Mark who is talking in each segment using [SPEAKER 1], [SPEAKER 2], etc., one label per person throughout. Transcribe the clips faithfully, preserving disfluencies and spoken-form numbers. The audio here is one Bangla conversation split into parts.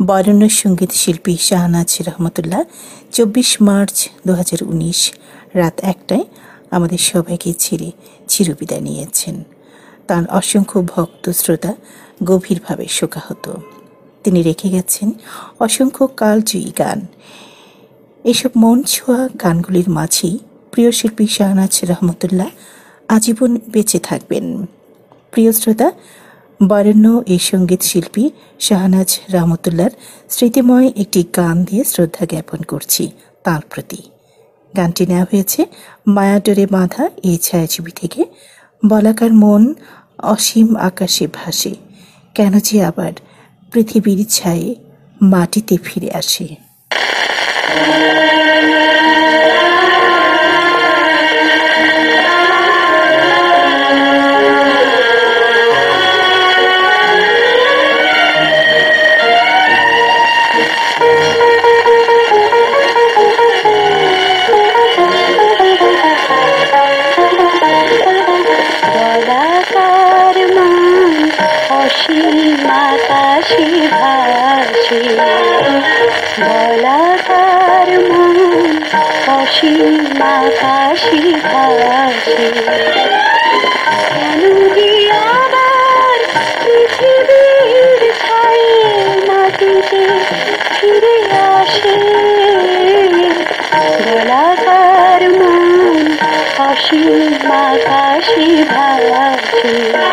[SPEAKER 1] বরেণ্য সঙ্গীত শিল্পী শাহনাজ রহমতুল্লাহ চব্বিশ মার্চ দু হাজার উনিশ রাত একটায় আমাদের সবাইকে ছেড়ে চিরবিদায় নিয়েছেন। তাঁর অসংখ্য ভক্ত শ্রোতা গভীরভাবে শোকাহত। তিনি রেখে গেছেন অসংখ্য কালজয়ী গান। এসব মন ছোঁয়া গানগুলির মাঝেই প্রিয় শিল্পী শাহনাজ রহমতুল্লাহ আজীবন বেঁচে থাকবেন। প্রিয় শ্রোতা, বরেণ্য এই সঙ্গীত শিল্পী শাহনাজ রহমতুল্লাহর স্মৃতিময় একটি গান দিয়ে শ্রদ্ধা জ্ঞাপন করছি তাঁর প্রতি। গানটি নেওয়া হয়েছে মায়াডোরে বাঁধা এই ছায়াছবি থেকে। বলাকার মন অসীম আকাশে ভাসে, কেন যে আবার পৃথিবীর ছায়ে মাটিতে ফিরে আসে।
[SPEAKER 2] আকাশে ভাসে বলাকার মন অসীম আকাশে ভাসে, কেন যে আবার পৃথিবীর ছায়ে মাটিতে ফিরে আসে। বলাকার মন অসীম আকাশে ভাসে।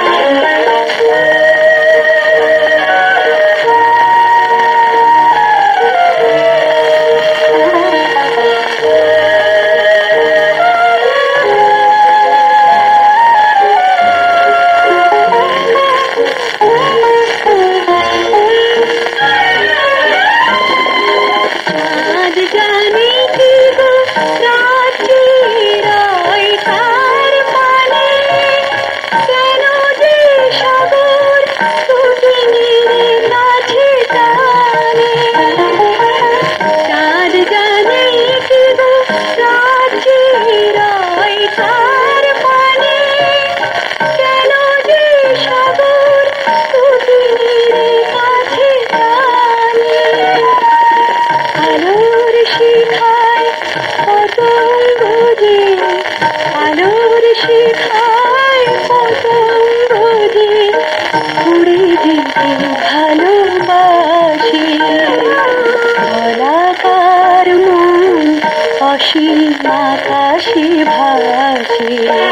[SPEAKER 2] আকাশে ভাসে।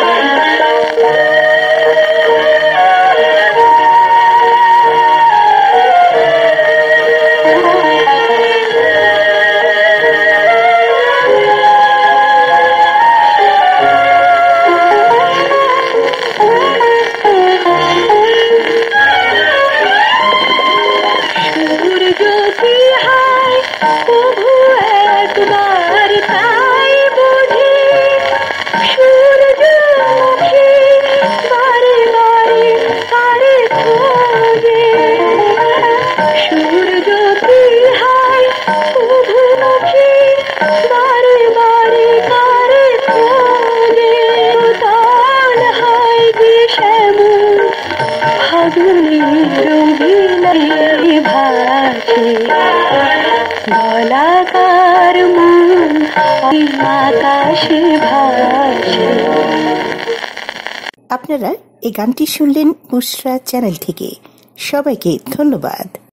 [SPEAKER 2] বলাকার মন আকাশে ভাসে।
[SPEAKER 1] আপনারা এই গানটি শুনলেন বুশরা চ্যানেল থেকে। সবাইকে ধন্যবাদ।